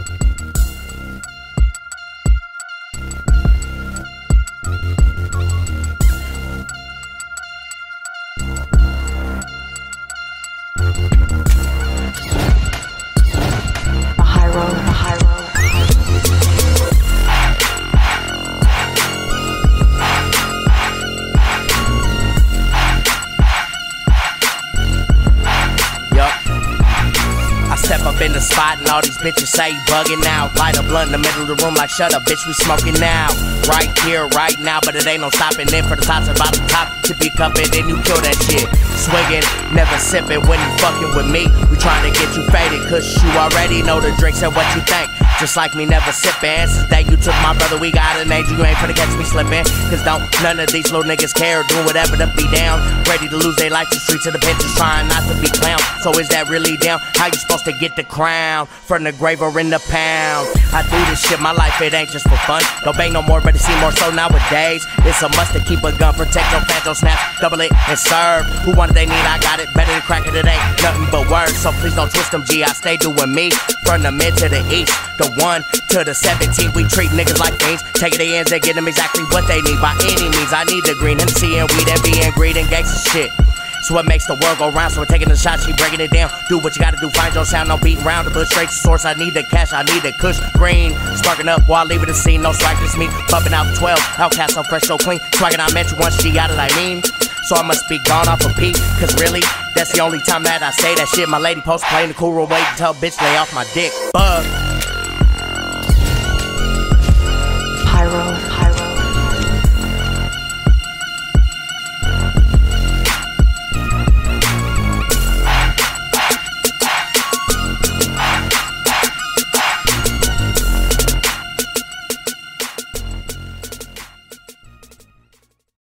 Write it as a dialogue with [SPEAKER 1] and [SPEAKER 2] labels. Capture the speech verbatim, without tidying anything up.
[SPEAKER 1] Step up in the spot and all these bitches say you bugging out. Light a blunt in the middle of the room like shut up bitch, we smoking now. Right here, right now, but it ain't no stopping. In for the tops and bottom top, tip your cup and then you kill that shit. Swiggin', never sippin' when you fucking with me. We trying to get you faded, cause you already know the drinks and what you think. Just like me, never sippin'. Since that you took my brother, we got an age. You ain't finna catch me slippin'. Cause don't none of these little niggas care. Doing whatever to be down. Ready to lose they life to streets of the benches. Trying not to be clown. So is that really down? How you supposed to get the crown? From the grave or in the pound? I do this shit, my life, it ain't just for fun. Don't bang no more, better see more so nowadays. It's a must to keep a gun. Protect your fans, don't snap. Double it and serve. Who want it, they need, I got it. Better than crack it, it ain't nothing but words. So please don't twist them, G. I stay doing me. From the mid to the east. The one to the seventeen, we treat niggas like fiends. Taking their ends and get them exactly what they need. By any means, I need the green M C and weed and being greed and gangsta shit. So what makes the world go round, so we're taking the shot, she breaking it down. Do what you gotta do, find your sound, no beating round the bush. Straight to source, I need the cash, I need the kush green. Sparking up while leaving the scene, no strike, just me. Bumping out twelve, outcast, so fresh, so clean. Swagging, I met you once, G got it, I mean. So I must be gone off a of peak, cause really, that's the only time that I say that shit. My lady post playing the cool role, wait until bitch lay off my dick. Bug.